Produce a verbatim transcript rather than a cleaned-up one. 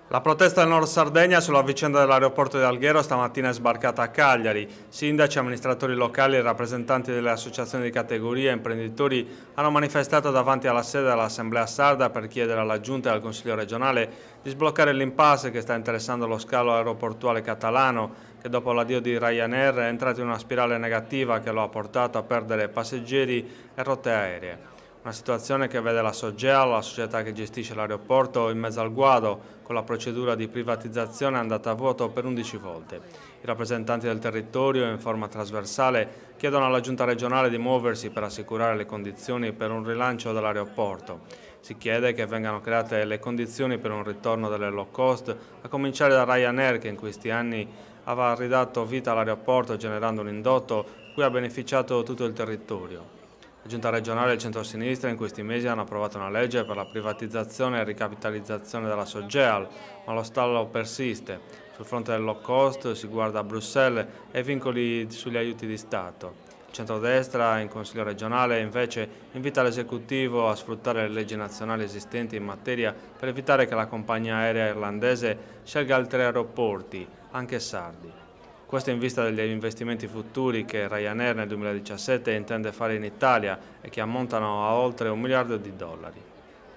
La protesta del Nord Sardegna sulla vicenda dell'aeroporto di Alghero stamattina è sbarcata a Cagliari. Sindaci, amministratori locali e rappresentanti delle associazioni di categoria e imprenditori hanno manifestato davanti alla sede dell'Assemblea Sarda per chiedere alla Giunta e al Consiglio regionale di sbloccare l'impasse che sta interessando lo scalo aeroportuale catalano, che dopo l'addio di Ryanair è entrato in una spirale negativa che lo ha portato a perdere passeggeri e rotte aeree. Una situazione che vede la Sogeal, la società che gestisce l'aeroporto, in mezzo al guado, con la procedura di privatizzazione andata a vuoto per undici volte. I rappresentanti del territorio, in forma trasversale, chiedono alla Giunta regionale di muoversi per assicurare le condizioni per un rilancio dell'aeroporto. Si chiede che vengano create le condizioni per un ritorno delle low cost, a cominciare da Ryanair, che in questi anni aveva ridato vita all'aeroporto generando un indotto cui ha beneficiato tutto il territorio. La Giunta regionale e il centro-sinistra in questi mesi hanno approvato una legge per la privatizzazione e ricapitalizzazione della Sogeal, ma lo stallo persiste. Sul fronte del low cost si guarda a Bruxelles e vincoli sugli aiuti di Stato. Il centrodestra in Consiglio regionale invece invita l'esecutivo a sfruttare le leggi nazionali esistenti in materia per evitare che la compagnia aerea irlandese scelga altri aeroporti, anche sardi. Questo in vista degli investimenti futuri che Ryanair nel duemiladiciassette intende fare in Italia e che ammontano a oltre un miliardo di dollari.